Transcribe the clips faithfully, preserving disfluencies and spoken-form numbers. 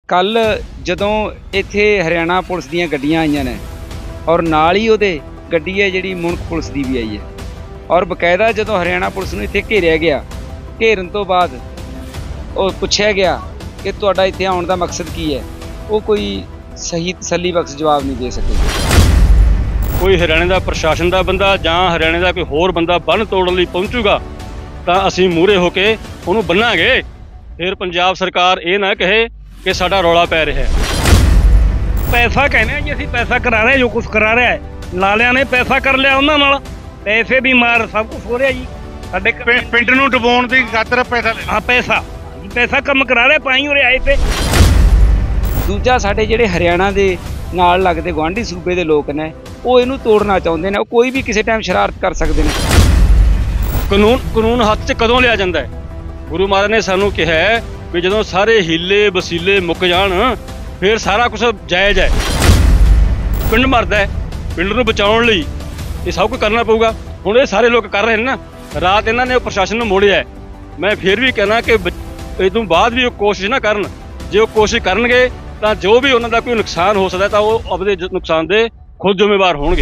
कल जदों इत्थे हरियाणा पुलिस दीयां गड्डियां आईयां ने और नाल ही उहदे गड्डी है जिहड़ी मुल्क पुलिस दी भी आई है और बकायदा जदों हरियाणा पुलिस नूं इत्थे घेरिया गया, घेरन तो बाद ਉਹ ਪੁੱਛਿਆ ਗਿਆ कि ਤੁਹਾਡਾ ਇੱਥੇ ਆਉਣ ਦਾ ਮਕਸਦ ਕੀ ਹੈ, ਉਹ ਕੋਈ ਸਹੀ ਤਸੱਲੀ ਬਖਸ਼ ਜਵਾਬ ਨਹੀਂ ਦੇ ਸਕੇ। ਕੋਈ ਹਰਿਆਣੇ ਦਾ ਪ੍ਰਸ਼ਾਸਨ ਦਾ ਬੰਦਾ ਜਾਂ ਹਰਿਆਣੇ ਦਾ ਕੋਈ ਹੋਰ ਬੰਦਾ ਬੰਨ ਤੋੜਨ ਲਈ ਪਹੁੰਚੂਗਾ ਤਾਂ ਅਸੀਂ ਮੂਹਰੇ ਹੋ ਕੇ ਉਹਨੂੰ ਬੰਨਾਂਗੇ। ਫਿਰ ਪੰਜਾਬ ਸਰਕਾਰ ਇਹ ਨਾ ਕਹੇ ਕਿ ਸਾਡਾ ਰੌਲਾ ਪੈ ਰਿਹਾ ਹੈ। ਪੈਸਾ ਕਹਿੰਦੇ ਆ ਜੀ, ਅਸੀਂ ਪੈਸਾ ਕਰਾ ਰਹੇ ਜੋ ਕੁਝ ਕਰਾ ਰਿਹਾ ਹੈ, ਲਾਲਿਆਂ ਨੇ ਪੈਸਾ ਕਰ ਲਿਆ ਉਹਨਾਂ ਨਾਲ, ਪੈਸੇ ਦੀ ਮਾਰ ਸਭ ਕੁਝ ਹੋ ਰਿਹਾ ਜੀ। ਸਾਡੇ ਪਿੰਡ ਨੂੰ ਡੁਬਾਉਣ ਦੀ ਖਾਤਰ ਪੈਸਾ ਹਾਂ ਪੈਸਾ ਪੈਸਾ ਕੰਮ ਕਰਾ ਰਿਹਾ ਪਾਈ ਉਰੇ ਆਏ ਤੇ। ਦੂਜਾ ਸਾਡੇ ਜਿਹੜੇ ਹਰਿਆਣਾ ਦੇ ਨਾਲ ਲੱਗਦੇ ਗੁਆਂਢੀ ਸੂਬੇ ਦੇ ਲੋਕ ਨੇ ਉਹ ਇਹਨੂੰ ਤੋੜਨਾ ਚਾਹੁੰਦੇ ਨੇ, ਉਹ ਕੋਈ ਵੀ ਕਿਸੇ ਟਾਈਮ ਸ਼ਰਾਰਤ ਕਰ ਸਕਦੇ ਨੇ। ਕਾਨੂੰਨ ਕਾਨੂੰਨ ਹੱਥ 'ਚ ਕਦੋਂ ਲਿਆ ਜਾਂਦਾ ਹੈ? ਗੁਰੂ ਮਹਾਰਾਜ ਨੇ ਸਾਨੂੰ ਕਿਹਾ ਹੈ ਵੀ ਜਦੋਂ ਸਾਰੇ ਹੀਲੇ ਵਸੀਲੇ ਮੁੱਕ ਜਾਣ ਫਿਰ ਸਾਰਾ ਕੁਝ ਜਾਇਜ਼ ਹੈ। ਪਿੰਡ ਮਰਦਾ ਹੈ, ਪਿੰਡ ਨੂੰ ਬਚਾਉਣ ਲਈ ਇਹ ਸਭ ਕੁਝ ਕਰਨਾ ਪਊਗਾ। ਹੁਣ ਇਹ ਸਾਰੇ ਲੋਕ ਕਰ ਰਹੇ ਨੇ ਨਾ, ਰਾਤ ਇਹਨਾਂ ਨੇ ਪ੍ਰਸ਼ਾਸਨ ਨੂੰ ਮੋੜਿਆ ਹੈ। ਮੈਂ ਫਿਰ ਵੀ ਕਹਿਣਾ ਕਿ ਇਹ ਤੋਂ ਬਾਅਦ ਵੀ ਉਹ ਕੋਸ਼ਿਸ਼ ਨਾ ਕਰਨ। ਜੇ ਉਹ ਕੋਸ਼ਿਸ਼ ਕਰਨਗੇ ਤਾਂ ਜੋ ਵੀ ਉਹਨਾਂ ਦਾ ਕੋਈ ਨੁਕਸਾਨ ਹੋ ਸਕਦਾ ਤਾਂ ਉਹ ਆਪਣੇ ਨੁਕਸਾਨ ਦੇ ਖੁਦ ਜ਼ਿੰਮੇਵਾਰ ਹੋਣਗੇ।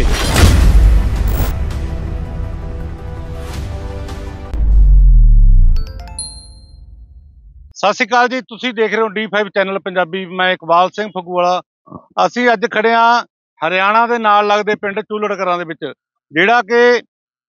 ਸਤਿ ਸ਼੍ਰੀ ਅਕਾਲ ਜੀ, ਤੁਸੀਂ ਦੇਖ ਰਹੇ ਹੋ ਡੀ ਫਾਈਵ ਚੈਨਲ ਪੰਜਾਬੀ। ਮੈਂ ਇਕਬਾਲ ਸਿੰਘ ਫਗੂਵਾਲਾ। ਅਸੀਂ ਅੱਜ ਖੜੇ ਹਾਂ ਹਰਿਆਣਾ ਦੇ ਨਾਲ ਲੱਗਦੇ ਪਿੰਡ ਚੂਲੜ ਕਲਾਂ ਦੇ ਵਿੱਚ, ਜਿਹੜਾ ਕਿ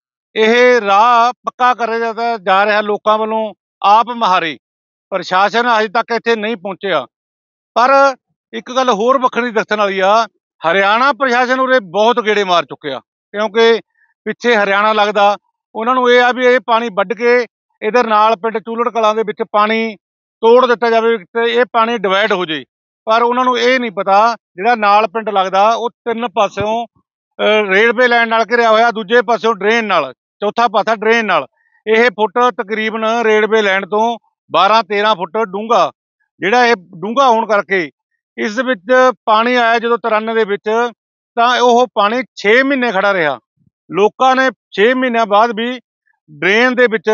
ਇਹ ਰਾਹ ਪੱਕਾ ਕਰਿਆ ਜਾ ਰਿਹਾ ਲੋਕਾਂ ਵੱਲੋਂ ਆਪ ਮੁਹਾਰੇ। ਪ੍ਰਸ਼ਾਸਨ ਅਜੇ ਤੱਕ ਇੱਥੇ ਨਹੀਂ ਪਹੁੰਚਿਆ। ਪਰ ਇੱਕ ਗੱਲ ਹੋਰ ਵੱਖਰੀ ਦੱਸਣ ਵਾਲੀ ਆ, ਹਰਿਆਣਾ ਪ੍ਰਸ਼ਾਸਨ ਉਰੇ ਬਹੁਤ ਗੇੜੇ ਮਾਰ ਚੁੱਕਿਆ, ਕਿਉਂਕਿ ਪਿੱਛੇ ਹਰਿਆਣਾ ਲੱਗਦਾ। ਉਹਨਾਂ ਨੂੰ ਇਹ ਆ ਵੀ ਇਹ ਪਾਣੀ ਵੱਢ ਕੇ ਇਧਰ ਨਾਲ ਪਿੰਡ ਚੂਲੜ ਕਲਾਂ ਦੇ ਵਿੱਚ ਪਾਣੀ ਤੋੜ ਦਿੱਤਾ ਜਾਵੇ ਤੇ ਇਹ ਪਾਣੀ ਡਿਵਾਈਡ ਹੋ ਜੇ। ਪਰ ਉਹਨਾਂ ਨੂੰ ਇਹ ਨਹੀਂ ਪਤਾ ਜਿਹੜਾ ਨਾਲ ਪਿੰਡ ਲੱਗਦਾ ਉਹ ਤਿੰਨ ਪਾਸਿਓਂ ਰੇਲਵੇ ਲਾਈਨ ਨਾਲ ਘਿਰਿਆ ਹੋਇਆ, ਦੂਜੇ ਪਾਸਿਓਂ ਡਰੇਨ ਨਾਲ, ਚੌਥਾ ਪਾਸਾ ਡਰੇਨ ਨਾਲ। ਇਹ ਫੁੱਟ ਤਕਰੀਬਨ ਰੇਲਵੇ ਲਾਈਨ ਤੋਂ ਬਾਰਾਂ ਤੇਰਾਂ ਫੁੱਟ ਡੂੰਘਾ, ਜਿਹੜਾ ਇਹ ਡੂੰਘਾ ਹੋਣ ਕਰਕੇ ਇਸ ਵਿੱਚ ਪਾਣੀ ਆਇਆ ਜਦੋਂ ਤਰਾਨੇ ਦੇ ਵਿੱਚ, ਤਾਂ ਉਹ ਪਾਣੀ ਛੇ ਮਹੀਨੇ ਖੜਾ ਰਿਹਾ। ਲੋਕਾਂ ਨੇ ਛੇ ਮਹੀਨਿਆਂ ਬਾਅਦ ਵੀ ਡਰੇਨ ਦੇ ਵਿੱਚ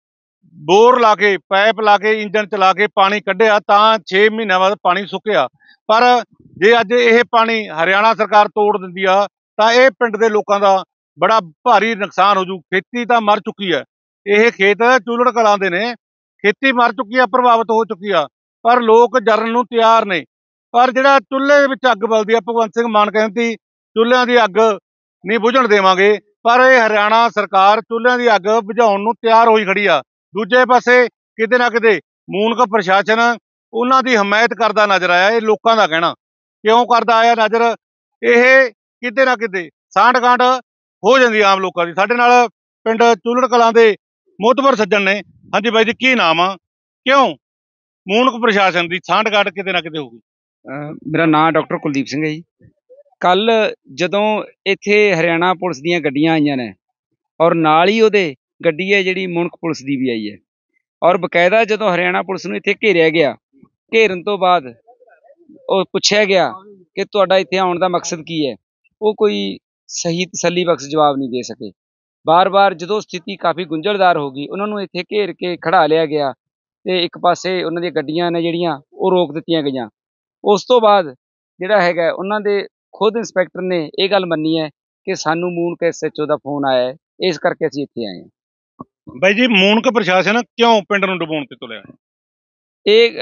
ਬੋਰ ਲਾ ਕੇ, ਪਾਈਪ ਲਾ ਕੇ, ਇੰਜਣ ਚਲਾ ਕੇ ਪਾਣੀ ਕੱਢਿਆ, ਤਾਂ ਛੇ ਮਹੀਨਿਆਂ ਬਾਅਦ ਪਾਣੀ ਸੁੱਕਿਆ। ਪਰ ਜੇ ਅੱਜ ਇਹ ਪਾਣੀ ਹਰਿਆਣਾ ਸਰਕਾਰ ਤੋੜ ਦਿੰਦੀ ਆ ਤਾਂ ਇਹ ਪਿੰਡ ਦੇ ਲੋਕਾਂ ਦਾ ਬੜਾ ਭਾਰੀ ਨੁਕਸਾਨ ਹੋ ਜੂ। ਖੇਤੀ ਤਾਂ ਮਰ ਚੁੱਕੀ ਹੈ, ਇਹ ਖੇਤ ਚੂਲੜ ਕਲਾਂ ਦੇ ਨੇ, ਖੇਤੀ ਮਰ ਚੁੱਕੀ ਆ, ਪ੍ਰਭਾਵਿਤ ਹੋ ਚੁੱਕੀ ਆ, ਪਰ ਲੋਕ ਜਰਨ ਨੂੰ ਤਿਆਰ ਨੇ। ਪਰ ਜਿਹੜਾ ਚੁੱਲ੍ਹੇ ਦੇ ਵਿੱਚ ਅੱਗ ਬਲਦੀ ਆ, ਭਗਵੰਤ ਸਿੰਘ ਮਾਨ ਕਹਿੰਦੀ ਚੁੱਲ੍ਹਿਆਂ ਦੀ ਅੱਗ ਨਹੀਂ ਬੁਝਣ ਦੇਵਾਂਗੇ, ਪਰ ਇਹ ਹਰਿਆਣਾ ਸਰਕਾਰ ਚੁੱਲ੍ਹਿਆਂ ਦੀ ਅੱਗ ਬੁਝਾਉਣ ਨੂੰ ਤਿਆਰ ਹੋਈ ਖੜੀ ਆ। ਦੂਜੇ ਪਾਸੇ ਕਿਤੇ ਨਾ ਕਿਤੇ ਮੂਨਕ ਪ੍ਰਸ਼ਾਸਨ ਉਹਨਾਂ ਦੀ ਹਮਾਇਤ ਕਰਦਾ ਨਜ਼ਰ ਆਇਆ। ਇਹ ਲੋਕਾਂ ਦਾ ਕਹਿਣਾ, ਕਿਉਂ ਕਰਦਾ ਆਇਆ ਨਜ਼ਰ? ਇਹ ਕਿਤੇ ਨਾ ਕਿਤੇ ਸਾਂਢ ਗਾਂਢ ਹੋ ਜਾਂਦੀ ਆਮ ਲੋਕਾਂ ਦੀ। ਸਾਡੇ ਨਾਲ ਪਿੰਡ ਚੂਲੜ ਕਲਾਂ ਦੇ ਮੋਹਤਬਰ ਸੱਜਣ ਨੇ। ਹਾਂਜੀ ਬਾਈ ਜੀ, ਕੀ ਨਾਮ ਆ? ਕਿਉਂ ਮੂਨਕ ਪ੍ਰਸ਼ਾਸਨ ਦੀ ਸਾਂਢ ਗਾਂਢ ਕਿਤੇ ਨਾ ਕਿਤੇ ਹੋਊਗੀ? ਮੇਰਾ ਨਾਮ ਡਾਕਟਰ ਕੁਲਦੀਪ ਸਿੰਘ ਹੈ ਜੀ। ਕੱਲ ਜਦੋਂ ਇੱਥੇ ਹਰਿਆਣਾ ਪੁਲਿਸ ਦੀਆਂ ਗੱਡੀਆਂ ਆਈਆਂ ਨੇ ਔਰ ਨਾਲ ਹੀ ਉਹਦੇ ਗੱਡੀ ਹੈ ਜਿਹੜੀ ਮੁਲਕ ਪੁਲਿਸ ਦੀ ਵੀ ਆਈ ਹੈ ਔਰ ਬਕਾਇਦਾ ਜਦੋਂ ਹਰਿਆਣਾ ਪੁਲਿਸ ਨੂੰ ਇੱਥੇ ਘੇਰਿਆ ਗਿਆ, ਘੇਰਨ ਤੋਂ ਬਾਅਦ ਉਹ ਪੁੱਛਿਆ ਗਿਆ ਕਿ ਤੁਹਾਡਾ ਇੱਥੇ ਆਉਣ ਦਾ ਮਕਸਦ ਕੀ ਹੈ, ਉਹ ਕੋਈ ਸਹੀ ਤਸੱਲੀ ਬਖਸ਼ ਜਵਾਬ ਨਹੀਂ ਦੇ ਸਕੇ। ਬਾਰ ਬਾਰ ਜਦੋਂ ਸਥਿਤੀ ਕਾਫੀ ਗੁੰਝਲਦਾਰ ਹੋ ਗਈ, ਉਹਨਾਂ ਨੂੰ ਇੱਥੇ ਘੇਰ ਕੇ ਖੜਾ ਲਿਆ ਗਿਆ ਤੇ ਇੱਕ ਪਾਸੇ ਉਹਨਾਂ ਦੀਆਂ ਗੱਡੀਆਂ ਨੇ ਜਿਹੜੀਆਂ ਉਹ ਰੋਕ ਦਿੱਤੀਆਂ ਗਈਆਂ। ਉਸ ਤੋਂ ਬਾਅਦ ਜਿਹੜਾ ਹੈਗਾ ਉਹਨਾਂ ਦੇ ਖੁਦ ਇੰਸਪੈਕਟਰ ਨੇ ਇਹ ਗੱਲ ਮੰਨੀ ਹੈ ਕਿ ਸਾਨੂੰ ਮੂਨਕ ਐਸ ਐਚ ਓ ਦਾ ਫੋਨ ਆਇਆ ਹੈ, ਇਸ ਕਰਕੇ ਅਸੀਂ ਇੱਥੇ ਆਏ ਹਾਂ। ਬਾਈ ਜੀ, ਮੂਨਕ ਪ੍ਰਸ਼ਾਸਨ ਕਿਉਂ ਪਿੰਡ ਨੂੰ ਡੁਬਾਉਣ ਤੇ ਤੁਲਿਆ? ਇਹ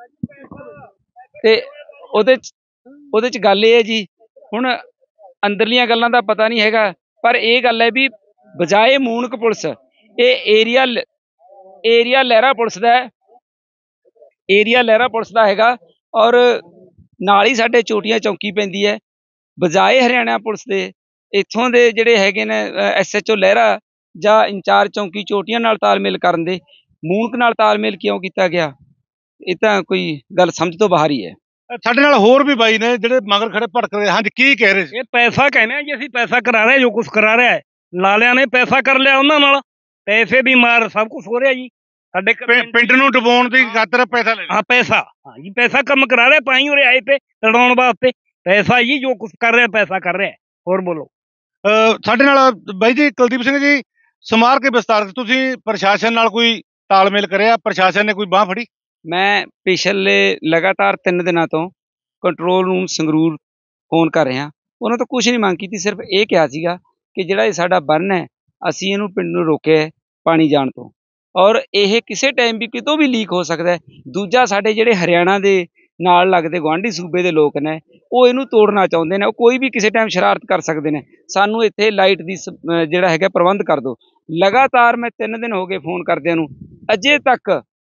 ਤੇ ਉਹਦੇ ਚ ਉਹਦੇ ਚ ਗੱਲ ਇਹ ਹੈ ਜੀ, ਹੁਣ ਅੰਦਰਲੀਆਂ ਗੱਲਾਂ ਦਾ ਪਤਾ ਨਹੀਂ ਹੈਗਾ, ਪਰ ਇਹ ਗੱਲ ਹੈ ਵੀ ਬਜਾਏ ਮੂਨਕ ਪੁਲਿਸ ਇਹ ਏਰੀਆ ਏਰੀਆ ਲਹਿਰਾ ਪੁਲਿਸ ਦਾ ਹੈ, ਏਰੀਆ ਲਹਿਰਾ ਪੁਲਿਸ ਦਾ ਹੈਗਾ ਔਰ ਨਾਲ ਹੀ ਸਾਡੇ ਚੋਟੀਆਂ ਚੌਂਕੀ ਪੈਂਦੀ ਹੈ। ਬਜਾਏ ਹਰਿਆਣਾ ਪੁਲਿਸ ਦੇ ਇੱਥੋਂ ਦੇ ਜਿਹੜੇ ਹੈਗੇ ਨੇ ਐਸ ਐਚ ਓ ਲਹਿਰਾ ਜਾਂ ਇੰਚਾਰਜ ਚੌਂਕੀ ਚੋਟੀਆਂ ਨਾਲ ਤਾਲਮੇਲ ਕਰਨ ਦੇ ਮੂਨਕ ਨਾਲ ਤਾਲਮੇਲ ਕਿਉਂ ਕੀਤਾ ਗਿਆ, ਇਹ ਤਾਂ ਕੋਈ ਗੱਲ ਸਮਝ ਤੋਂ ਬਾਹਰ ਹੀ ਹੈ। ਸਾਡੇ ਨਾਲ ਹੋਰ ਵੀ ਬਾਈ ਨੇ ਜਿਹੜੇ ਮਗਰ ਖੜੇ ਭੜਕ ਰਹੇ। ਹਾਂਜੀ, ਕੀ ਕਹਿ ਰਹੇ ਸੀ? ਇਹ ਪੈਸਾ ਕਹਿੰਦੇ ਆ ਜੀ, ਅਸੀਂ ਪੈਸਾ ਕਰਾ ਰਹੇ ਜੋ ਕੁਝ ਕਰਾ ਰਿਹਾ ਹੈ, ਲਾਲਿਆਂ ਨੇ ਪੈਸਾ ਕਰ ਲਿਆ ਉਹਨਾਂ ਨਾਲ, ਪੈਸੇ ਦੀ ਮਾਰ ਸਭ ਕੁਝ ਹੋ ਰਿਹਾ ਜੀ। ਸਾਡੇ ਪਿੰਡ ਨੂੰ ਡੁਬਾਉਣ ਦੀ ਖਾਤਰ ਪੈਸਾ ਲੈ ਹਾਂ ਪੈਸਾ ਹਾਂ ਜੀ ਪੈਸਾ ਕੰਮ ਕਰਾ ਰਿਹਾ ਪਾਈ ਉਰੇ ਆਏ ਤੇ ਲੜਾਉਣ ਵਾਸਤੇ। ਪੈਸਾ ਜੀ ਜੋ ਕੁਝ ਕਰ ਰਿਹਾ ਪੈਸਾ ਕਰ ਰਿਹਾ। ਹੋਰ ਬੋਲੋ। ਸਾਡੇ ਨਾਲ ਬਾਈ ਜੀ ਕੁਲਦੀਪ ਸਿੰਘ ਜੀ, ਸਮਾਰ ਕੇ ਵਿਸਤਾਰ ਤੁਸੀਂ ਪ੍ਰਸ਼ਾਸਨ ਨਾਲ ਕੋਈ ਤਾਲਮੇਲ ਕਰਿਆ? ਪ੍ਰਸ਼ਾਸਨ ਨੇ ਕੋਈ ਬਾਂਹ ਫੜੀ? ਮੈਂ ਪਿਛਲੇ ਲਗਾਤਾਰ ਤਿੰਨ ਦਿਨਾਂ ਤੋਂ ਕੰਟਰੋਲ ਰੂਮ ਸੰਗਰੂਰ ਫੋਨ ਕਰ ਰਿਹਾ। ਉਹਨਾਂ ਤੋਂ ਕੁਛ ਨਹੀਂ ਮੰਗ ਕੀਤੀ, ਸਿਰਫ ਇਹ ਕਿਹਾ ਸੀਗਾ ਕਿ ਜਿਹੜਾ ਇਹ ਸਾਡਾ ਬੰਨ ਹੈ ਅਸੀਂ ਇਹਨੂੰ ਪਿੰਡ ਨੂੰ ਰੋਕਿਆ ਹੈ ਪਾਣੀ ਜਾਣ ਤੋਂ, ਔਰ ਇਹ ਕਿਸੇ ਟਾਈਮ ਵੀ ਕਿਤੋਂ ਵੀ ਲੀਕ ਹੋ ਸਕਦਾ ਹੈ। ਦੂਜਾ, ਸਾਡੇ ਜਿਹੜੇ ਹਰਿਆਣਾ ਦੇ ਨਾਲ ਲੱਗਦੇ ਗੁਆਂਢੀ ਸੂਬੇ ਦੇ ਲੋਕ ਨੇ ਉਹ ਇਹਨੂੰ ਤੋੜਨਾ ਚਾਹੁੰਦੇ ਨੇ, ਉਹ ਕੋਈ ਵੀ ਕਿਸੇ ਟਾਈਮ ਸ਼ਰਾਰਤ ਕਰ ਸਕਦੇ ਨੇ। ਸਾਨੂੰ ਇੱਥੇ ਲਾਈਟ ਦੀ ਸ- ਅਹ ਜਿਹੜਾ ਹੈਗਾ ਪ੍ਰਬੰਧ ਕਰ ਦਿਓ। ਲਗਾਤਾਰ ਮੈਂ ਤਿੰਨ ਦਿਨ ਹੋ ਗਏ ਫੋਨ ਕਰਦਿਆਂ ਨੂੰ, ਅਜੇ ਤੱਕ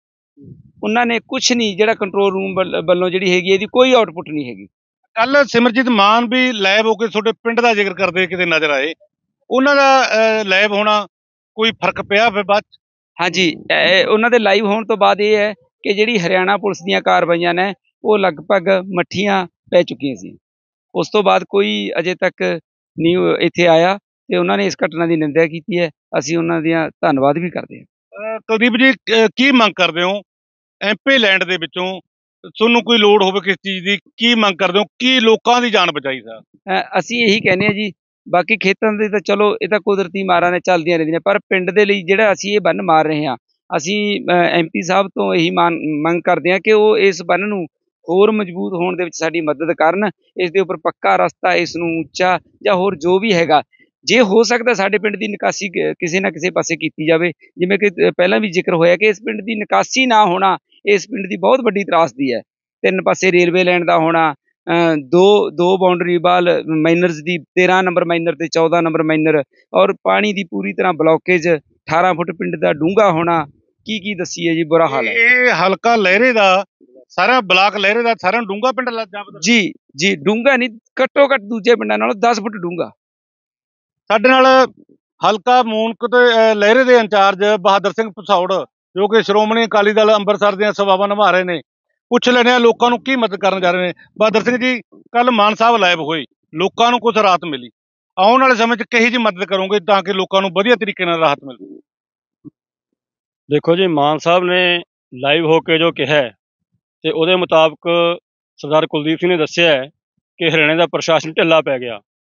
ਉਹਨਾਂ ਨੇ ਕੁਛ ਨਹੀਂ, ਜਿਹੜਾ ਕੰਟਰੋਲ ਰੂਮ ਵੱਲੋਂ ਜਿਹੜੀ ਹੈਗੀ ਇਹਦੀ ਕੋਈ ਆਊਟਪੁੱਟ ਨਹੀਂ ਹੈਗੀ। ਕੱਲ ਸਿਮਰਜੀਤ ਮਾਨ ਵੀ ਲੈਬ ਹੋ ਕੇ ਤੁਹਾਡੇ ਪਿੰਡ ਦਾ ਜ਼ਿਕਰ ਕਰਦੇ ਕਿਤੇ ਨਜ਼ਰ ਆਏ, ਉਹਨਾਂ ਦਾ ਲੈਬ ਹੋਣਾ ਕੋਈ ਫਰਕ ਪਿਆ ਫਿਰ ਬਾਅਦ 'ਚ? ਹਾਂਜੀ, ਇਹ ਉਹਨਾਂ ਦੇ ਲਾਈਵ ਹੋਣ ਤੋਂ ਬਾਅਦ ਇਹ ਹੈ ਕਿ ਜਿਹੜੀ ਹਰਿਆਣਾ ਪੁਲਿਸ ਦੀਆਂ ਕਾਰਵਾਈਆਂ ਨੇ ਉਹ ਲਗਭਗ ਮੱਠੀਆਂ ਪੈ ਚੁੱਕੀਆਂ ਸੀ। ਉਸ ਤੋਂ ਬਾਅਦ ਕੋਈ ਅਜੇ ਤੱਕ ਨਹੀਂ ਉਹ ਇੱਥੇ ਆਇਆ ਤੇ ਉਹਨਾਂ ਨੇ ਇਸ ਘਟਨਾ ਦੀ ਨਿੰਦਿਆ ਕੀਤੀ ਹੈ। ਅਸੀਂ ਉਹਨਾਂ ਦੀਆਂ ਧੰਨਵਾਦ ਵੀ ਕਰਦੇ ਹਾਂ। ਅਹ ਕੁਲਦੀਪ ਜੀ, ਅਹ ਕੀ ਮੰਗ ਕਰਦੇ ਹੋ ਐਮਪੀ ਲੈਂਡ ਦੇ ਵਿੱਚੋਂ? ਤੁਹਾਨੂੰ ਕੋਈ ਲੋੜ ਹੋਵੇ ਕਿਸ ਚੀਜ਼ ਦੀ, ਕੀ ਮੰਗ ਕਰਦੇ ਹੋ? ਕੀ ਲੋਕਾਂ ਦੀ ਜਾਨ ਬਚਾਈ ਸਰ? ਅ, ਅਸੀਂ ਇਹੀ ਕਹਿੰਦੇ ਹਾਂ ਜੀ, ਬਾਕੀ ਖੇਤਾਂ ਦੇ ਤਾਂ ਚਲੋ ਇਹ ਤਾਂ ਕੁਦਰਤੀ ਮਾਰਾਂ ਨੇ ਚੱਲਦੀਆਂ ਰਹਿੰਦੀਆਂ, ਪਰ ਪਿੰਡ ਦੇ ਲਈ ਜਿਹੜਾ ਅਸੀਂ ਇਹ ਬੰਨ ਮਾਰ ਰਹੇ ਹਾਂ, ਅਸੀਂ ਐਮਪੀ ਸਾਹਿਬ ਤੋਂ ਇਹੀ ਮਾਨ ਮੰਗ ਕਰਦੇ ਹਾਂ ਕਿ ਉਹ ਇਸ ਬੰਨ ਨੂੰ ਹੋਰ ਮਜ਼ਬੂਤ ਹੋਣ ਦੇ ਵਿੱਚ ਸਾਡੀ ਮਦਦ ਕਰਨ। ਇਸ ਦੇ ਉੱਪਰ ਪੱਕਾ ਰਸਤਾ, ਇਸ ਨੂੰ ਉੱਚਾ ਜਾਂ ਹੋਰ ਜੋ ਵੀ ਹੈਗਾ, ਜੇ ਹੋ ਸਕਦਾ ਸਾਡੇ ਪਿੰਡ ਦੀ ਨਿਕਾਸੀ ਕ- ਕਿਸੇ ਨਾ ਕਿਸੇ ਪਾਸੇ ਕੀਤੀ ਜਾਵੇ। ਜਿਵੇਂ ਕਿ ਅ, ਪਹਿਲਾਂ ਵੀ ਜ਼ਿਕਰ ਹੋਇਆ ਕਿ ਇਸ ਪਿੰਡ ਦੀ ਨਿਕਾਸੀ ਨਾ ਹੋਣਾ ਇਸ ਪਿੰਡ ਦੀ ਬਹੁਤ ਵੱਡੀ ਤਰਾਸਦੀ ਹੈ। ਤਿੰਨ ਪਾਸੇ ਰੇਲਵੇ ਲਾਈਨ ਦਾ ਹੋਣਾ, ਅ, ਦੋ ਦੋ ਬਾਉਂਡਰੀ ਵਾਲ ਮਾਈਨਰਸ ਦੀ, ਤੇਰਾਂ ਨੰਬਰ ਮਾਈਨਰ ਤੇ ਚੌਦਾਂ ਨੰਬਰ ਮਾਈਨਰ, ਔਰ ਪਾਣੀ ਦੀ ਪੂਰੀ ਤਰ੍ਹਾਂ ਬਲੌਕੇਜ, ਅਠਾਰਾਂ ਫੁੱਟ ਪਿੰਡ ਦਾ ਡੂੰਘਾ ਹੋਣਾ, ਕੀ ਕੀ ਦੱਸੀਏ ਜੀ, ਬੁਰਾ ਹਾਲ ਹੈ। ਇਹ ਹਲਕਾ ਲਹਿਰੇ ਦਾ ਸਾਰਾ ਬਲਾਕ ਲਹਿਰੇ ਦਾ ਸਾਰਾ ਡੂੰਗਾ ਪਿੰਡ ਲੱਗਾ। ਜੀ ਜੀ, ਡੂੰਘਾ ਨਹੀਂ, ਘੱਟੋ ਘੱਟ ਦੂਜੇ ਪਿੰਡਾਂ ਨਾਲੋਂ ਦਸ ਫੁੱਟ ਡੂੰਘਾ। ਸਾਡੇ ਨਾਲ ਹਲਕਾ ਮੂਨਕ ਤੇ ਅਹ, ਲਹਿਰੇ ਦੇ ਇੰਚਾਰਜ ਬਹਾਦਰ ਸਿੰਘ ਭਸੌੜ, ਜੋ ਕਿ ਸ਼੍ਰੋਮਣੀ ਅਕਾਲੀ ਦਲ ਅੰਮ੍ਰਿਤਸਰ ਦੀਆਂ ਸੇਵਾਵਾਂ ਨਿਭਾ ਰਹੇ ਨੇ, ਪੁੱਛ ਲੈਣੇ ਆ ਲੋਕਾਂ ਨੂੰ ਕੀ ਮਦਦ ਕਰਨ ਜਾ ਰਹੇ ਨੇ। ਬਹਾਦਰ ਸਿੰਘ ਜੀ, ਕੱਲ ਮਾਨ ਸਾਹਿਬ ਲਾਈਵ ਹੋਏ, ਲੋਕਾਂ ਨੂੰ ਕੁਝ ਰਾਹਤ ਮਿਲੀ, ਆਉਣ ਵਾਲੇ ਸਮੇਂ 'ਚ ਕਿਹੋ ਜਿਹੀ ਮਦਦ ਕਰੋਗੇ ਤਾਂ ਕਿ ਲੋਕਾਂ ਨੂੰ ਵਧੀਆ ਤਰੀਕੇ ਨਾਲ ਰਾਹਤ ਮਿਲੇ? ਦੇਖੋ ਜੀ, ਮਾਨ ਸਾਹਿਬ ਨੇ ਲਾਈਵ ਹੋ ਕੇ ਜੋ ਕਿਹਾ ਹੈ ਤੇ ਉਹਦੇ ਮੁਤਾਬਕ ਸਰਦਾਰ ਕੁਲਦੀਪ ਸਿੰਘ ਨੇ ਦੱਸਿਆ ਹੈ ਕਿ ਹਰਿਆਣੇ ਦਾ ਪ੍ਰਸ਼ਾਸਨ ਢਿੱਲਾ ਪੈ ਗਿਆ।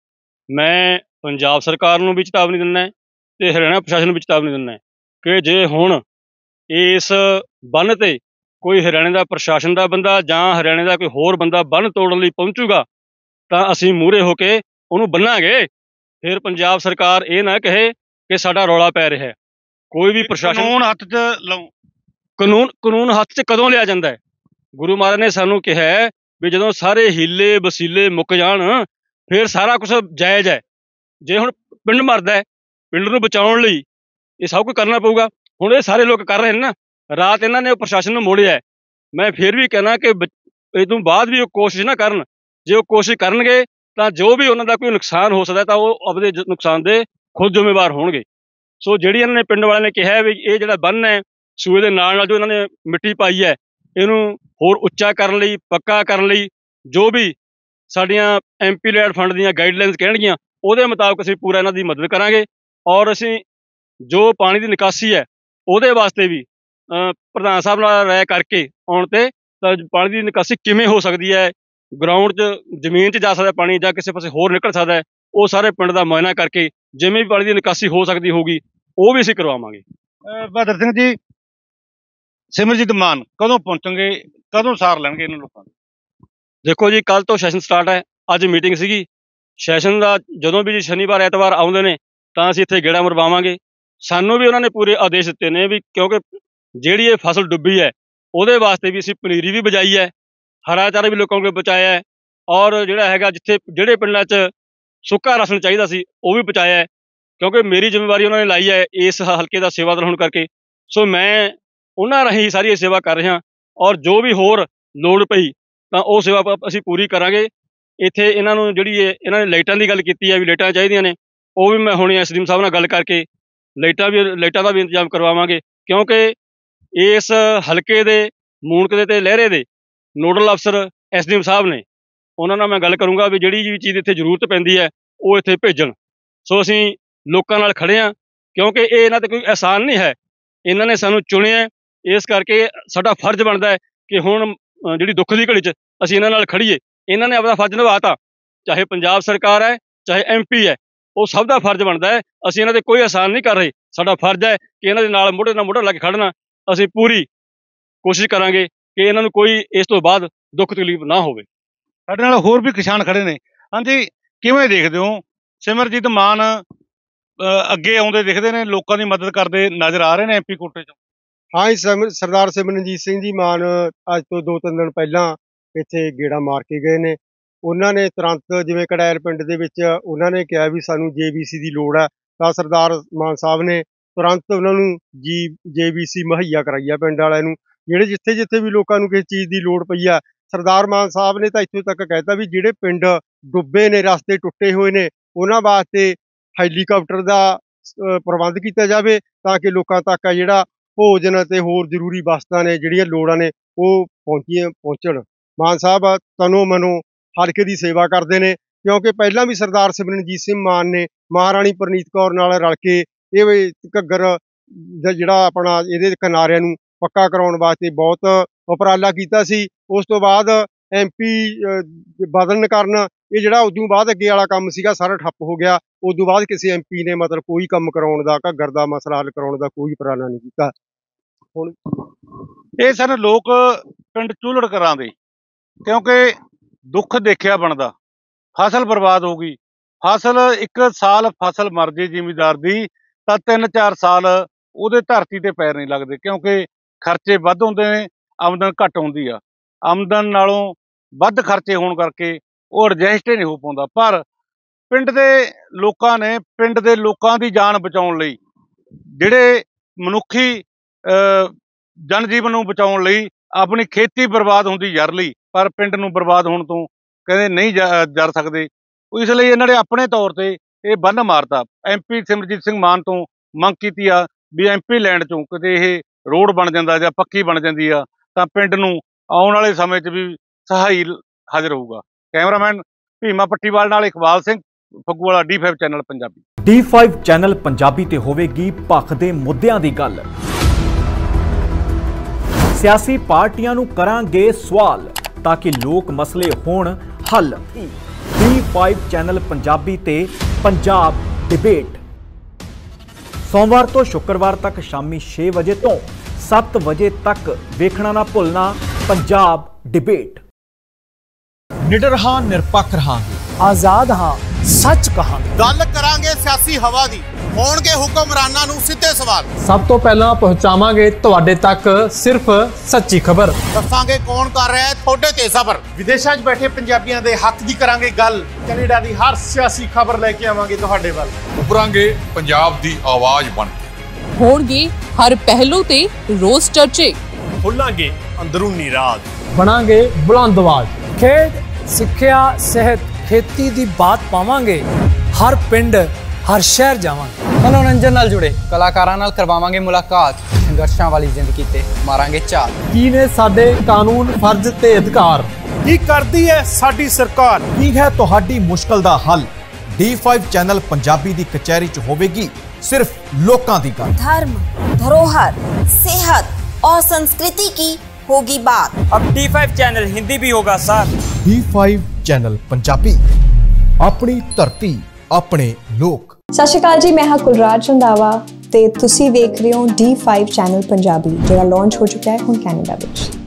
ਮੈਂ ਪੰਜਾਬ ਸਰਕਾਰ ਨੂੰ ਵੀ ਚੇਤਾਵਨੀ ਦਿੰਦਾ ਹੈ ਤੇ ਹਰਿਆਣਾ ਪ੍ਰਸ਼ਾਸਨ ਨੂੰ ਵੀ ਚੇਤਾਵਨੀ ਦਿੰਦਾ ਹੈ ਕਿ ਜੇ ਹੁਣ ਇਸ ਬੰਨ੍ਹ ਤੇ ਕੋਈ ਹਰਿਆਣੇ ਦਾ ਪ੍ਰਸ਼ਾਸਨ ਦਾ ਬੰਦਾ ਜਾਂ ਹਰਿਆਣੇ ਦਾ ਕੋਈ ਹੋਰ ਬੰਦਾ ਬੰਨ੍ਹ ਤੋੜਨ ਲਈ ਪਹੁੰਚੂਗਾ ਤਾਂ ਅਸੀਂ ਮੂਹਰੇ ਹੋ ਕੇ ਉਹਨੂੰ ਬੰਨਾਂਗੇ। ਫਿਰ ਪੰਜਾਬ ਸਰਕਾਰ ਇਹ ਨਾ ਕਹੇ ਕਿ ਸਾਡਾ ਰੌਲਾ ਪੈ ਰਿਹਾ ਹੈ। ਕੋਈ ਵੀ ਪ੍ਰਸ਼ਾਸਨ ਕਾਨੂੰਨ ਹੱਥ 'ਚ ਲਓ। ਕਾਨੂੰਨ ਕਾਨੂੰਨ ਹੱਥ 'ਚ ਕਦੋਂ ਲਿਆ ਜਾਂਦਾ ਹੈ? ਗੁਰੂ ਮਹਾਰਾਜ ਨੇ ਸਾਨੂੰ ਕਿਹਾ ਹੈ ਵੀ ਜਦੋਂ ਸਾਰੇ ਹੀਲੇ ਵਸੀਲੇ ਮੁੱਕ ਜਾਣ ਫਿਰ ਸਾਰਾ ਕੁਝ ਜਾਇਜ਼ ਹੈ। ਜੇ ਹੁਣ ਪਿੰਡ ਮਰਦਾ ਹੈ, ਪਿੰਡ ਨੂੰ ਬਚਾਉਣ ਲਈ ਇਹ ਸਭ ਕੁਝ ਕਰਨਾ ਪਊਗਾ। ਹੁਣ ਇਹ ਸਾਰੇ ਲੋਕ ਕਰ ਰਹੇ ਨੇ ਨਾ, ਰਾਤ ਇਹਨਾਂ ਨੇ ਉਹ ਪ੍ਰਸ਼ਾਸਨ ਨੂੰ ਮੋੜਿਆ ਹੈ। ਮੈਂ ਫਿਰ ਵੀ ਕਹਿਣਾ ਕਿ ਬ- ਇਹ ਤੋਂ ਬਾਅਦ ਵੀ ਉਹ ਕੋਸ਼ਿਸ਼ ਨਾ ਕਰਨ। ਜੇ ਉਹ ਕੋਸ਼ਿਸ਼ ਕਰਨਗੇ ਤਾਂ ਜੋ ਵੀ ਉਹਨਾਂ ਦਾ ਕੋਈ ਨੁਕਸਾਨ ਹੋ ਸਕਦਾ ਤਾਂ ਉਹ ਆਪਦੇ ਜ- ਨੁਕਸਾਨ ਦੇ ਖੁਦ ਜ਼ਿੰਮੇਵਾਰ ਹੋਣਗੇ। ਸੋ ਜਿਹੜੀ ਇਹਨਾਂ ਨੇ ਪਿੰਡ ਵਾਲਿਆਂ ਨੇ ਕਿਹਾ ਵੀ ਇਹ ਜਿਹੜਾ ਬੰਨ੍ਹ ਹੈ ਸੂਏ ਦੇ ਨਾਲ ਨਾਲ ਜੋ ਇਹਨਾਂ ਨੇ ਮਿੱਟੀ ਪਾਈ ਹੈ, ਇਹਨੂੰ ਹੋਰ ਉੱਚਾ ਕਰਨ ਲਈ, ਪੱਕਾ ਕਰਨ ਲਈ ਜੋ ਵੀ ਸਾਡੀਆਂ ਐਮਪੀ ਲੈਡ ਫੰਡ ਦੀਆਂ ਗਾਈਡਲਾਈਨਸ ਕਹਿਣਗੀਆਂ ਉਹਦੇ ਮੁਤਾਬਕ ਅਸੀਂ ਪੂਰਾ ਇਹਨਾਂ ਦੀ ਮਦਦ ਕਰਾਂਗੇ। ਔਰ ਅਸੀਂ ਜੋ ਪਾਣੀ ਦੀ ਨਿਕਾਸੀ ਹੈ ਉਹਦੇ ਵਾਸਤੇ ਵੀ ਅ, ਪ੍ਰਧਾਨ ਸਾਹਿਬ ਨਾਲ ਰਾਏ ਕਰਕੇ ਆਉਣ ਤੇ ਤਾਂ ਪਾਣੀ ਦੀ ਨਿਕਾਸੀ ਕਿਵੇਂ ਹੋ ਸਕਦੀ ਹੈ, ਗਰਾਊਂਡ 'ਚ ਜ਼ਮੀਨ 'ਚ ਜਾ ਸਕਦਾ ਪਾਣੀ ਜਾਂ ਕਿਸੇ ਪਾਸੇ ਹੋਰ ਨਿਕਲ ਸਕਦਾ ਹੈ, ਉਹ ਸਾਰੇ ਪਿੰਡ ਦਾ ਮੁਆਇਨਾ ਕਰਕੇ ਜਿਵੇਂ ਵੀ ਪਾਣੀ ਦੀ ਨਿਕਾਸੀ ਹੋ ਸਕਦੀ ਹੋਊਗੀ ਉਹ ਵੀ ਅਸੀਂ ਕਰਵਾਵਾਂਗੇ। ਅਹ ਬਹਾਦਰ ਸਿੰਘ ਜੀ, ਸਿਮਰਜੀਤ ਮਾਨ ਕਦੋਂ ਪਹੁੰਚਣਗੇ, ਕਦੋਂ ਸਾਰ ਲੈਣਗੇ ਇਹਨਾਂ ਲੋਕਾਂ ਨੂੰ? ਦੇਖੋ ਜੀ, ਕੱਲ ਤੋਂ ਸੈਸ਼ਨ ਸਟਾਰਟ ਹੈ। ਅੱਜ ਮੀਟਿੰਗ ਸੀਗੀ ਸੈਸ਼ਨ ਦਾ। ਜਦੋਂ ਵੀ ਜੀ ਸ਼ਨੀਵਾਰ ਐਤਵਾਰ ਆਉਂਦੇ ਨੇ ਤਾਂ ਅਸੀਂ ਇੱਥੇ ਗੇੜਾ ਮਰਵਾਵਾਂਗੇ। ਸਾਨੂੰ ਵੀ ਉਹਨਾਂ ਨੇ ਪੂਰੇ ਆਦੇਸ਼ ਦਿੱਤੇ ਨੇ ਵੀ ਕਿਉਂਕਿ ਜਿਹੜੀ ਇਹ ਫਸਲ ਡੁੱਬੀ ਹੈ ਉਹਦੇ ਵਾਸਤੇ ਵੀ ਅਸੀਂ ਪਨੀਰੀ ਵੀ ਬਜਾਈ ਹੈ, ਹਰਾ ਚਾਰਾ ਵੀ ਲੋਕਾਂ ਕੋਲ ਬਚਾਇਆ ਹੈ, ਔਰ ਜਿਹੜਾ ਹੈਗਾ ਜਿੱਥੇ ਜਿਹੜੇ ਪਿੰਡਾਂ 'ਚ ਸੁੱਕਾ ਰਾਸ਼ਨ ਚਾਹੀਦਾ ਸੀ ਉਹ ਵੀ ਬਚਾਇਆ ਹੈ। ਕਿਉਂਕਿ ਮੇਰੀ ਜ਼ਿੰਮੇਵਾਰੀ ਉਹਨਾਂ ਨੇ ਲਾਈ ਹੈ ਇਸ ਹਲਕੇ ਦਾ ਸੇਵਾਦਾਰ ਹੋਣ ਕਰਕੇ। ਸੋ ਮੈਂ ਉਹਨਾਂ ਰਾਹੀਂ ਸਾਰੀ ਇਹ ਸੇਵਾ ਕਰ ਰਿਹਾ ਔਰ ਜੋ ਵੀ ਹੋਰ ਲੋੜ ਪਈ ਤਾਂ ਉਹ ਸੇਵਾ ਪ- ਅਸੀਂ ਪੂਰੀ ਕਰਾਂਗੇ। ਇੱਥੇ ਇਹਨਾਂ ਨੂੰ ਜਿਹੜੀ ਇਹ ਇਹਨਾਂ ਨੇ ਲਾਈਟਾਂ ਦੀ ਗੱਲ ਕੀਤੀ ਹੈ ਵੀ ਲਾਈਟਾਂ ਚਾਹੀਦੀਆਂ ਨੇ, ਉਹ ਵੀ ਮੈਂ ਹੁਣੇ ਐਸਡੀਐਮ ਸਾਹਿਬ ਨਾਲ ਗੱਲ ਕਰਕੇ ਲਾਈਟਾਂ ਵੀ ਲਾਈਟਾਂ ਦਾ ਵੀ ਇੰਤਜ਼ਾਮ ਕਰਵਾਵਾਂਗੇ। ਕਿਉਂਕਿ ਇਸ ਹਲਕੇ ਦੇ ਮੂਨਕ ਦੇ ਤੇ ਲਹਿਰੇ ਦੇ ਨੋਡਲ ਅਫਸਰ ਐਸਡੀਐਮ ਸਾਹਿਬ ਨੇ, ਉਹਨਾਂ ਨਾਲ ਮੈਂ ਗੱਲ ਕਰੂੰਗਾ ਵੀ ਜਿਹੜੀ ਵੀ ਚੀਜ਼ ਇੱਥੇ ਜ਼ਰੂਰਤ ਪੈਂਦੀ ਹੈ ਉਹ ਇੱਥੇ ਭੇਜਣ। ਸੋ ਅਸੀਂ ਲੋਕਾਂ ਨਾਲ ਖੜੇ ਹਾਂ ਕਿਉਂਕਿ ਇਹ ਇਹਨਾਂ ਤੇ ਕੋਈ ਅਹਿਸਾਨ ਨਹੀਂ ਹੈ, ਇਹਨਾਂ ਨੇ ਸਾਨੂੰ ਚੁਣਿਆ ਹੈ। ਇਸ ਕਰਕੇ ਸਾਡਾ ਫਰਜ਼ ਬਣਦਾ ਹੈ ਕਿ ਹੁਣ ਅ, ਜਿਹੜੀ ਦੁੱਖ ਦੀ ਘੜੀ 'ਚ ਅਸੀਂ ਇਹਨਾਂ ਨਾਲ ਖੜੀਏ। ਇਹਨਾਂ ਨੇ ਆਪਣਾ ਫਰਜ਼ ਨਿਭਾਤਾ, ਚਾਹੇ ਪੰਜਾਬ ਸਰਕਾਰ ਹੈ ਚਾਹੇ ਐਮਪੀ ਹੈ, ਉਹ ਸਭ ਦਾ ਫਰਜ਼ ਬਣਦਾ ਹੈ। ਅਸੀਂ ਇਹਨਾਂ ਦੇ ਕੋਈ ਅਹਿਸਾਨ ਨਹੀਂ ਕਰ ਰਹੇ। ਸਾਡਾ ਫਰਜ਼ ਹੈ ਕਿ ਇਹਨਾਂ ਦੇ ਨਾਲ ਮੋਢੇ ਨਾਲ ਮੋਢਾ ਲਾ ਕੇ ਖੜਨਾ। ਅਸੀਂ ਪੂਰੀ ਕੋਸ਼ਿਸ਼ ਕਰਾਂਗੇ ਕਿ ਇਹਨਾਂ ਨੂੰ ਕੋਈ ਇਸ ਤੋਂ ਬਾਅਦ ਦੁੱਖ ਤਕਲੀਫ ਨਾ ਹੋਵੇ। ਸਾਡੇ ਨਾਲ ਹੋਰ ਵੀ ਕਿਸਾਨ ਖੜੇ ਨੇ। ਹਾਂਜੀ, ਕਿਵੇਂ ਦੇਖਦੇ ਹੋ ਸਿਮਰਜੀਤ ਮਾਨ ਅਹ, ਅੱਗੇ ਆਉਂਦੇ ਦਿਖਦੇ ਨੇ, ਲੋਕਾਂ ਦੀ ਮਦਦ ਕਰਦੇ ਨਜ਼ਰ ਆ ਰਹੇ ਨੇ ਐਮਪੀ ਕੋਟੇ ਚੋਂ? ਹਾਂ ਜੀ, ਸਿਮ- ਸਰਦਾਰ ਸਿਮਰਨਜੀਤ ਸਿੰਘ ਜੀ ਮਾਨ ਅੱਜ ਤੋਂ ਦੋ ਤਿੰਨ ਦਿਨ ਪਹਿਲਾਂ ਇੱਥੇ ਗੇੜਾ ਮਾਰ ਕੇ ਗਏ ਨੇ। ਉਹਨਾਂ ਨੇ ਤੁਰੰਤ, ਜਿਵੇਂ ਕੜੈਲ ਪਿੰਡ ਦੇ ਵਿੱਚ ਉਹਨਾਂ ਨੇ ਕਿਹਾ ਵੀ ਸਾਨੂੰ ਜੇਬੀਸੀ ਦੀ ਲੋੜ ਹੈ, ਤਾਂ ਸਰਦਾਰ ਮਾਨ ਸਾਹਿਬ ਨੇ ਤੁਰੰਤ ਉਹਨਾਂ ਨੂੰ ਜੀ ਜੇਬੀਸੀ ਮੁਹੱਈਆ ਕਰਾਈ ਆ ਪਿੰਡ ਵਾਲਿਆਂ ਨੂੰ। ਜਿਹੜੇ ਜਿੱਥੇ ਜਿੱਥੇ ਵੀ ਲੋਕਾਂ ਨੂੰ ਕਿਸੇ ਚੀਜ਼ ਦੀ ਲੋੜ ਪਈ ਆ, ਸਰਦਾਰ ਮਾਨ ਸਾਹਿਬ ਨੇ ਤਾਂ ਇੱਥੋਂ ਤੱਕ ਕਹਿਤਾ ਵੀ ਜਿਹੜੇ ਪਿੰਡ ਡੁੱਬੇ ਨੇ, ਰਸਤੇ ਟੁੱਟੇ ਹੋਏ ਨੇ, ਉਹਨਾਂ ਵਾਸਤੇ ਹੈਲੀਕਾਪਟਰ ਦਾ ਅਹ, ਪ੍ਰਬੰਧ ਕੀਤਾ ਜਾਵੇ, ਤਾਂ ਕਿ ਲੋਕਾਂ ਤੱਕ ਆ ਜਿਹੜਾ ਭੋਜਨ ਅਤੇ ਹੋਰ ਜ਼ਰੂਰੀ ਵਸਤਾਂ ਨੇ, ਜਿਹੜੀਆਂ ਲੋੜਾਂ ਨੇ, ਉਹ ਪਹੁੰਚੀਆਂ ਪਹੁੰਚਣ। ਮਾਨ ਸਾਹਿਬ ਤਨੋ ਮਨੋ ਹਲਕੇ ਦੀ ਸੇਵਾ ਕਰਦੇ ਨੇ, ਕਿਉਂਕਿ ਪਹਿਲਾਂ ਵੀ ਸਰਦਾਰ ਸਿਮਰਨਜੀਤ ਸਿੰਘ ਮਾਨ ਨੇ ਮਹਾਰਾਣੀ ਪ੍ਰਨੀਤ ਕੌਰ ਨਾਲ ਰਲ ਕੇ ਇਹ ਵੀ ਘੱਗਰ ਦਾ ਜਿਹੜਾ ਆਪਣਾ ਇਹਦੇ ਕਿਨਾਰਿਆਂ ਨੂੰ ਪੱਕਾ ਕਰਾਉਣ ਵਾਸਤੇ ਬਹੁਤ ਉਪਰਾਲਾ ਕੀਤਾ ਸੀ। ਉਸ ਤੋਂ ਬਾਅਦ ਐਮਪੀ ਬਦਲਣ ਕਾਰਨ ਇਹ ਜਿਹੜਾ ਉਦੋਂ ਬਾਅਦ ਅੱਗੇ ਵਾਲਾ ਕੰਮ ਸੀਗਾ ਸਾਰਾ ਠੱਪ ਹੋ ਗਿਆ। ਉਦੋਂ ਬਾਅਦ ਕਿਸੇ ਐਮਪੀ ਨੇ ਮਤਲਬ ਕੋਈ ਕੰਮ ਕਰਾਉਣ ਦਾ, ਘੱਗਰ ਦਾ ਮਸਲਾ ਹੱਲ ਕਰਾਉਣ ਦਾ ਕੋਈ ਉਪਰਾਲਾ ਨਹੀਂ ਕੀਤਾ। ਹੁਣ ਇਹ ਸਨ ਲੋਕ ਪਿੰਡ ਚੂਲੜ ਕਰਾਂ ਦੇ, ਕਿਉਂਕਿ ਦੁੱਖ ਦੇਖਿਆ ਬਣਦਾ, ਫਸਲ ਬਰਬਾਦ ਹੋ ਗਈ। ਫਸਲ ਇੱਕ ਸਾਲ ਫਸਲ ਮਰ ਜੇ ਜ਼ਿਮੀਦਾਰ ਦੀ ਤਾਂ ਤਿੰਨ ਚਾਰ ਸਾਲ ਉਹਦੇ ਧਰਤੀ ਤੇ ਪੈਰ ਨਹੀਂ ਲੱਗਦੇ, ਕਿਉਂਕਿ ਖਰਚੇ ਵੱਧ ਹੁੰਦੇ ਨੇ, ਆਮਦਨ ਘੱਟ ਹੁੰਦੀ ਆ। ਆਮਦਨ ਨਾਲੋਂ ਵੱਧ ਖਰਚੇ ਹੋਣ ਕਰਕੇ ਉਹ ਐਡਜਸਟ ਹੀ ਨਹੀਂ ਹੋ ਪਾਉਂਦਾ। ਪਰ ਪਿੰਡ ਦੇ ਲੋਕਾਂ ਨੇ ਪਿੰਡ ਦੇ ਲੋਕਾਂ ਦੀ ਜਾਨ ਬਚਾਉਣ ਲਈ, ਜਿਹੜੇ ਮਨੁੱਖੀ ਜਨ ਜੀਵਨ ਨੂੰ ਬਚਾਉਣ ਲਈ ਆਪਣੀ ਖੇਤੀ ਬਰਬਾਦ ਹੁੰਦੀ ਜਰ ਲਈ, ਪਰ ਪਿੰਡ ਨੂੰ ਬਰਬਾਦ ਹੋਣ ਤੋਂ ਕਹਿੰਦੇ ਨਹੀਂ ਜਰ ਸਕਦੇ। ਇਸ ਲਈ ਇਹਨਾਂ ਨੇ ਆਪਣੇ ਤੌਰ ਤੇ ਇਹ ਬੰਨ ਮਾਰਤਾ। ਐਮਪੀ ਸਿਮਰਜੀਤ ਸਿੰਘ ਮਾਨ ਤੋਂ ਮੰਗ ਕੀਤੀ ਆ ਵੀ ਐਮਪੀ ਲੈਂਡ ਚੋਂ ਕਿਤੇ ਇਹ ਰੋਡ ਬਣ ਜਾਂਦਾ ਜਾਂ ਪੱਕੀ ਬਣ ਜਾਂਦੀ ਆ ਤਾਂ ਪਿੰਡ ਨੂੰ ਆਉਣ ਵਾਲੇ ਸਮੇਂ 'ਚ ਵੀ ਸਹਾਈ ਹਾਜ਼ਰ ਹੋਊਗਾ। ਕੈਮਰਾਮੈਨ ਭੀਮਾ ਪੱਟੀਵਾਲ ਨਾਲ Iqbal Singh, Phagguwala, D five channel Punjabi. D five channel Punjabi ਤੇ ਹੋਵੇਗੀ ਭਖ ਦੇ ਮੁੱਦਿਆਂ ਦੀ ਗੱਲ। ਸਿਆਸੀ ਪਾਰਟੀਆਂ ਨੂੰ ਕਰਾਂਗੇ ਸਵਾਲ ਤਾਂ ਕਿ ਲੋਕ ਮਸਲੇ ਹੋਣ ਹੱਲ। ਡੀ ਫਾਈਵ ਚੈਨਲ ਪੰਜਾਬੀ ਤੇ ਪੰਜਾਬ ਡਿਬੇਟ ਸੋਮਵਾਰ ਤੋਂ ਸ਼ੁੱਕਰਵਾਰ ਤੱਕ ਸ਼ਾਮੀ ਛੇ ਵਜੇ ਤੋਂ ਸੱਤ ਵਜੇ ਤੱਕ ਵੇਖਣਾ ਨਾ ਭੁੱਲਣਾ ਪੰਜਾਬ ਡਿਬੇਟ। ਨਿਡਰ ਹਾਂ, ਨਿਰਪੱਖ ਰਹਾਂਗੇ, ਆਜ਼ਾਦ ਹਾਂ, ਸੱਚ ਕਹਾਂਗੇ। ਗੱਲ ਕਰਾਂਗੇ ਸਿਆਸੀ ਹਵਾ ਦੀ, ਹੋਣਗੇ ਹੁਕਮਰਾਨਾਂ ਨੂੰ ਸਿੱਧੇ ਸਵਾਲ। ਸਭ ਤੋਂ ਪਹਿਲਾਂ ਪਹੁੰਚਾਵਾਂਗੇ ਤੁਹਾਡੇ ਤੱਕ ਸਿਰਫ ਸੱਚੀ ਖਬਰ। ਦੱਸਾਂਗੇ ਕੌਣ ਕਰ ਰਿਹਾ ਹੈ ਤੁਹਾਡੇ ਤੇ ਸਬਰ। ਵਿਦੇਸ਼ਾਂ 'ਚ ਬੈਠੇ ਪੰਜਾਬੀਆਂ ਦੇ ਹੱਕ ਦੀ ਕਰਾਂਗੇ ਗੱਲ। ਕੈਨੇਡਾ ਦੀ ਹਰ ਸਿਆਸੀ ਖਬਰ ਲੈ ਕੇ ਆਵਾਂਗੇ ਤੁਹਾਡੇ ਵੱਲ। ਉਭਰਾਂਗੇ ਪੰਜਾਬ ਦੀ ਆਵਾਜ਼ ਬਣ ਕੇ। ਹੋਣਗੇ ਹਰ ਪਹਿਲੂ ਤੇ ਰੋਜ਼ ਚਰਚੇ। ਖੋਲਾਂਗੇ ਅੰਦਰੂਨੀ ਰਾਜ। ਬਣਾਂਗੇ ਬੁਲੰਦ ਆਵਾਜ਼। ਖੇਡ, ਸਿੱਖਿਆ, ਸਿਹਤ, ਖੇਤੀ ਦੀ ਬਾਤ ਪਾਵਾਂਗੇ। ਹਰ ਪਿੰਡ, ਹਰ ਸ਼ਹਿਰ ਜਾਵਾਂਗੇ। ਮਨੋਰੰਜਨ ਨਾਲ ਜੁੜੇ ਕਲਾਕਾਰਾਂ ਨਾਲ ਕਰਵਾਵਾਂਗੇ ਮੁਲਾਕਾਤ। ਸੰਘਰਸ਼ਾਂ ਵਾਲੀ ਜ਼ਿੰਦਗੀ ਤੇ ਮਾਰਾਂਗੇ ਝਾਤ। ਕੀ ਨੇ ਸਾਡੇ ਕਾਨੂੰਨ, ਫਰਜ਼ ਤੇ ਅਧਿਕਾਰ? ਕੀ ਕਰਦੀ ਹੈ ਸਾਡੀ ਸਰਕਾਰ? ਕੀ ਹੈ ਤੁਹਾਡੀ ਮੁਸ਼ਕਲ ਦਾ ਹੱਲ? ਡੀ ਫਾਈਵ ਚੈਨਲ ਪੰਜਾਬੀ ਦੀ ਕਚਹਿਰੀ 'ਚ ਹੋਵੇਗੀ सिर्फ लोकां दी गल। धर्म, धरोहर, सेहत और संस्कृति की होगी बात। अब डी फाइव चैनल हिंदी भी होगा sir. D five channel Punjabi, अपनी धरती अपने लोक। सत श्री अकाल जी, मैं हाँ कुलराज रंधावा ते तुसी देख रहे हो डी फाइव चैनल पंजाबी, जो लॉन्च हो चुका है हुण कैनेडा विच।